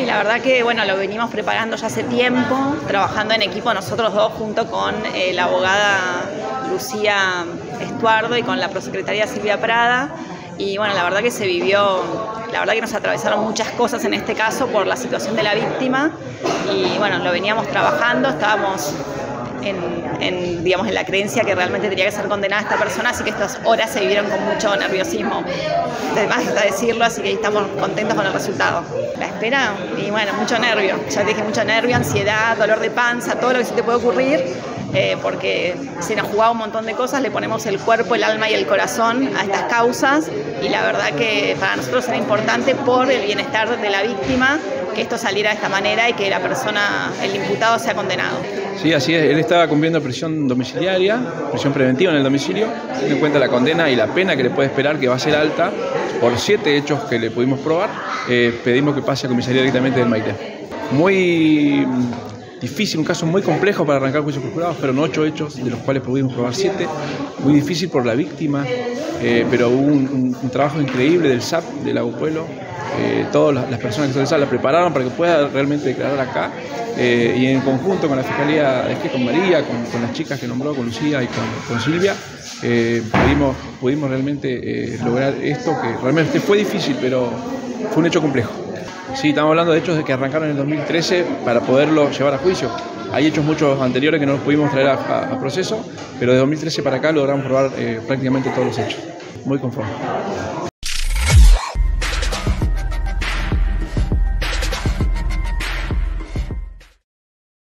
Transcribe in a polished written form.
la verdad que bueno, lo venimos preparando ya hace tiempo, trabajando en equipo nosotros dos junto con la abogada Lucía Estuardo y con la prosecretaria Silvia Prada. Y bueno, la verdad que se vivió, la verdad que nos atravesaron muchas cosas en este caso por la situación de la víctima y bueno, lo veníamos trabajando, estábamos digamos, en la creencia que realmente tenía que ser condenada esta persona, así que estas horas se vivieron con mucho nerviosismo, además está decirlo, así que estamos contentos con el resultado. La espera, y bueno, mucho nervio, ya te dije, mucho nervio, ansiedad, dolor de panza, todo lo que se te puede ocurrir, porque se nos jugaba un montón de cosas, le ponemos el cuerpo, el alma y el corazón a estas causas y la verdad que para nosotros era importante por el bienestar de la víctima que esto saliera de esta manera y que la persona, el imputado, sea condenado. Sí, así es. Él estaba cumpliendo prisión domiciliaria, prisión preventiva en el domicilio, teniendo en cuenta la condena y la pena que le puede esperar, que va a ser alta, por 7 hechos que le pudimos probar, pedimos que pase a comisaría directamente del Maite. Muy difícil, un caso muy complejo para arrancar juicios por jurados, pero 8 hechos, de los cuales pudimos probar 7. Muy difícil por la víctima, pero hubo un trabajo increíble del SAP, del Agupuelo. Todas las personas que se la prepararon para que pueda realmente declarar acá y en conjunto con la Fiscalía, con María, con las chicas que nombró, con Lucía y con Silvia, pudimos realmente lograr esto, que realmente fue difícil, pero fue un hecho complejo. Sí, estamos hablando de hechos que arrancaron en el 2013 para poderlo llevar a juicio. Hay hechos muchos anteriores que no los pudimos traer a proceso, pero de 2013 para acá logramos probar prácticamente todos los hechos. Muy conforme.